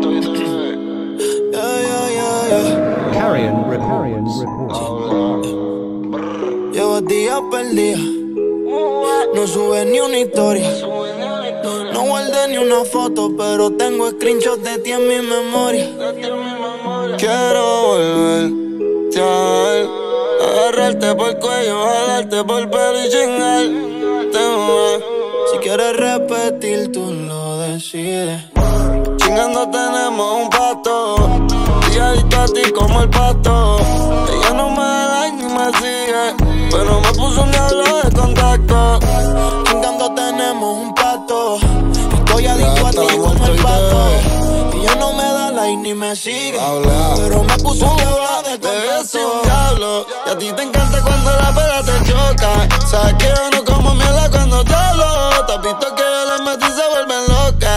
Carrion Report. Llevo días perdido, no sube ni una historia. No guardé ni una foto, pero tengo screenshots de ti en mi memoria. Quiero volverte a ver, agarrarte por el cuello, jalarte por el pelo y chingarte más. Si quieres repetir, tú lo decides. Chingando tenemos un pacto, y adicto a ti como el pato. Ella no me da like ni me sigue, pero me puso un diablo de contacto. Chingando tenemos un pacto, estoy adicto a ti como el pato. Ella no me da like ni me sigue, pero me puso un diablo de contacto. Diablo, y a ti te encanta cuando la pera te choca. Sabes que yo no como mierda cuando te hablo. Te has visto que yo les metí y se vuelven locas.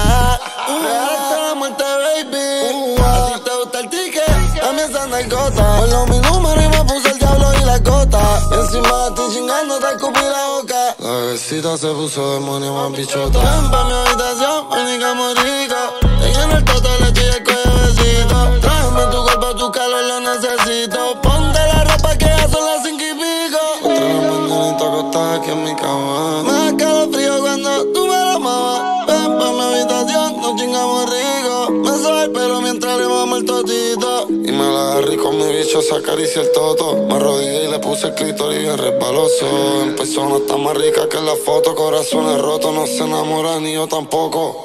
Hasta la muerte, baby. A ti te gusta el ticket, a mí esa narcota. Ponlo mi número y me puse el diablo y la gota. Y encima de ti chingando te escupí la boca. La bebecita se puso demonio más bichota. Ven pa' mi habitación, única muy rico. Te lleno el toto, le eché el cuello besito. Tráeme tu cuerpo, tu calor lo necesito. Ponte la ropa que ya son las 5 y pico. Otra mañanita acostada aquí en mi cama. Me da calofrío cuando tú me lo amabas. Ven pa' mi habitación, nos chingamos rico. Me soba el pelo mientras le mamo el totito. Y me la agarré con mi bicho, se acaricia el toto. Me arrodillé y le puse el clítoris bien resbaloso. En persona está más rica que en la foto. Corazones rotos, no se enamora ni yo tampoco.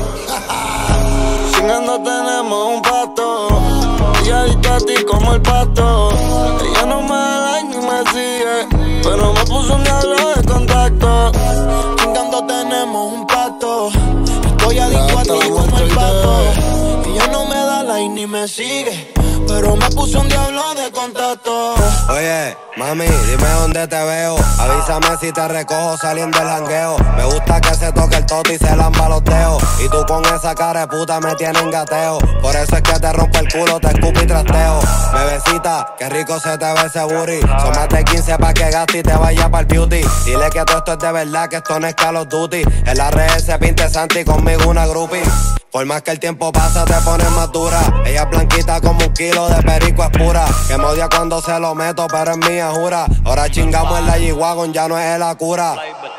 Chingando tenemos un pacto, y adicto a ti como el pato. Ella no me da like ni me sigue, pero me puso un diablo de contacto. Chingando tenemos un pacto, estoy adicto a ti como el pato. Ella no me da like ni me sigue, pero me puso un diablo de contacto. Oye, mami, dime dónde te veo. Avísame si te recojo saliendo del jangueo. Me gusta que se toque el toto y se lamba los dedos. Y tú con esa cara de puta me tienes en gateo. Por eso es que te rompo el culo, te escupo y trasteo. Bebecita, qué rico se te ve ese booty. Son más de 15 pa' que gaste y te vaya pa'l beauty. Dile que todo esto es de verdad, que esto no es Call of Duty. En la red se pinte Santi, conmigo una groupie. Por más que el tiempo pasa te pones más dura. Ella es blanquita como un kilo de perico, es pura. Que me odia cuando se lo meto, pero es mía, jura. Ahora chingamos en la G-Wagon, ya no es la cura.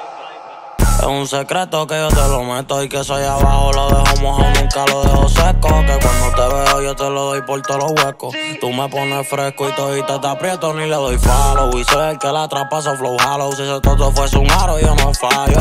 Es un secreto que yo te lo meto y que soy abajo lo dejo mojado, nunca lo dejo seco. Que cuando te veo yo te lo doy por todos los huecos. Tú me pones fresco y todita te aprieto, ni le doy follow. Y soy el que la traspasa flow hollow. Si ese toto fuese un aro yo no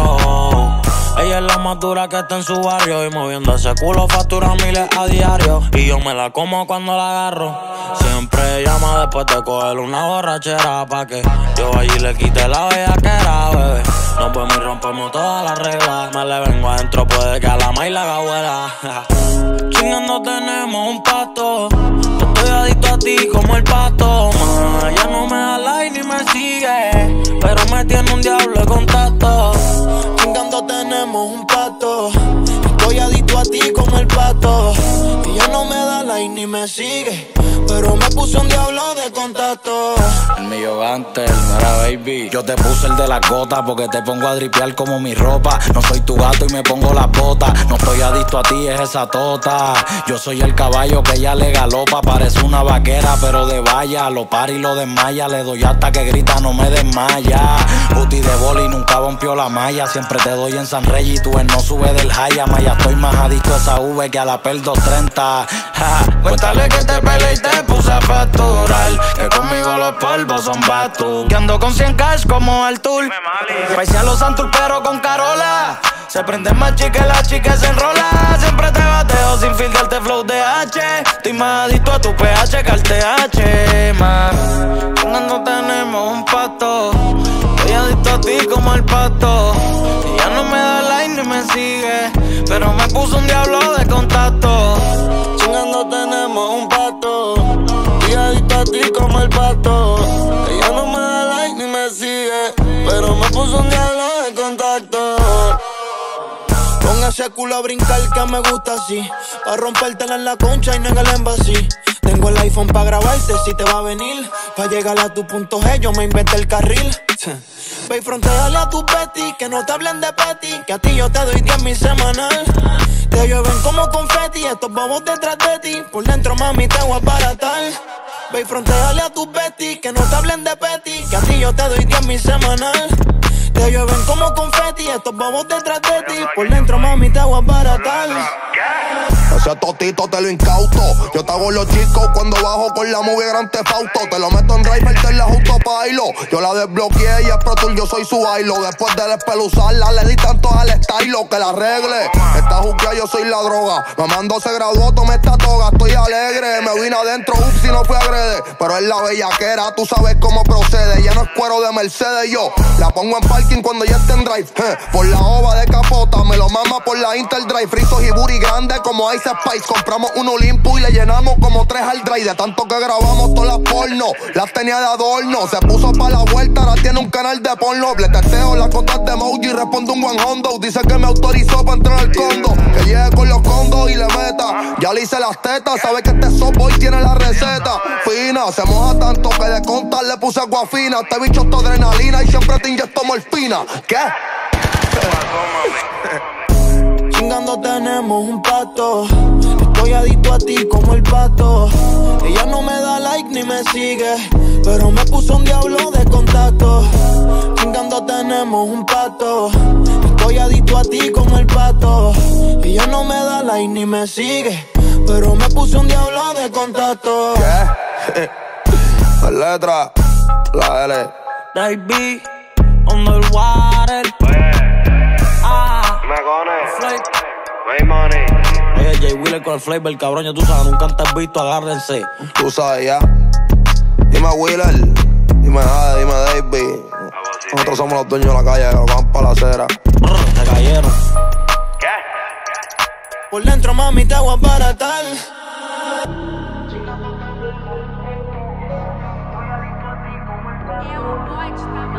fallo. Ella es la más dura que está en su barrio y moviendo ese culo factura miles a diario. Y yo me la como cuando la agarro. Siempre llama después de coger una borrachera pa' que yo allí le quite la bellaquera, bebé. Nos vemos y rompemos todas las reglas. Me le vengo adentro, puede que a la maíz la haga abuela. Chingando tenemos un pacto, estoy adicto a ti como el pato. Ya no me da like ni me sigue, pero me tiene un diablo de contacto. Chingando tenemos un pacto, estoy adicto a ti como el pato. Ella no me da like ni me sigue, pero me puso un diablo de contacto. El mío antes, no era baby. Yo te puse el de las gotas porque te pongo a dripear como mi ropa. No soy tu gato y me pongo las botas. No estoy adicto a ti, es esa tota. Yo soy el caballo que ella le galopa. Parece una vaquera pero de valla. Lo para y lo desmaya. Le doy hasta que grita, no me desmaya. Booty de boli, nunca rompió la malla. Siempre te doy en San Rey y tú en no sube del high. Maya, estoy más adicto a esa V que a la PEL 230. Cuéntale que te peleé y te puse a facturar. Que conmigo los polvos son batu. Que ando con 100 cash como Artur. Paise a los Santur pero con Carola. Se prende más chica, la chica se enrola. Siempre te bateo sin filtrarte flow de H. Estoy más adicto a tu pH que al TH, man. Cuando tenemos un pacto, estoy adicto a ti como el pato. Ella no me da like ni me sigue, pero me puso un diablo de contacto. Chingando tenemos un pacto, estoy adicto a ti como el pato. Ella no me da like ni me sigue, pero me puso un diablo de contacto. Pon ese culo a brincar que me gusta así, pa' rompértela en la concha y no en el embassy. Tengo el iPhone pa' grabarte si te va a venir. Pa' llegar a tu punto G yo me inventé el carril. Ve y fronteale a tu petty, que no te hablen de petty, que a ti yo te doy 10,000 semanal. Te Te llueven como confeti, estos bobos detrás de ti. Por dentro, mami, te voy a baratar. Ve y fronteale a tus besties, que no te hablen de petty, que a ti yo te doy 10.000 semanal. Te llueven como confeti, estos bobos detrás de ti. Por dentro, mami, te voy a baratar. Ese totito te lo incauto. Yo te hago los chicos cuando bajo con la movie Grand Theft Auto. Te lo meto en driver, te la justo pailo. Yo la desbloqueé y es Pro Tour, yo soy su bailo. Después de despeluzarla, le di tanto al estilo que la arregle. Esta juzgada, yo soy la droga. Mamando se graduó, tomé esta toga. Estoy alegre, me vine adentro, ups, y no fui agrede. Pero es la bellaquera, tú sabes cómo procede. Ya no es cuero de Mercedes, yo la pongo en parking cuando ya esté en drive. Por la ova de capota, me lo mama por la Interdrive. Fritos y booty grandes como Ice Spice. Compramos un Olimpo y le llenamos como 3 al drive. De tanto que grabamos todas las porno, las tenía de adorno. Se puso pa' la vuelta, ahora tiene un canal de porno. Le testeo las contas de emoji y responde un buen hondo. Dice que me autorizó pa' entrar al condo, que llegue con los condos y le meta. Ya le hice las tetas, sabe que este softboy tiene la receta fina. Se moja tanto que de contar le puse agua fina. Este bicho es adrenalina y siempre te inyecto morfina. ¿Qué? Chingando tenemos un pacto. Estoy adicto a ti como el pato. Ella no me da like ni me sigue, pero me puso un diablo de contacto. Chingando tenemos un pacto. Estoy adicto a ti como el pato. Ella no me da like ni me sigue, pero me puso un diablo de contacto. ¿Qué? La letra, la L. Baby, underwater. May money. Oye, Jay Wheeler con el flavor, cabrón, ya tú sabes, nunca antes visto, agárrense. Tú sabes ya. Dime Wheeler, dime Jade, dime David. Nosotros somos los dueños de la calle, que nos van pa' la acera. Se cayeron. Por dentro, mami, te voy a baratar. É o boy de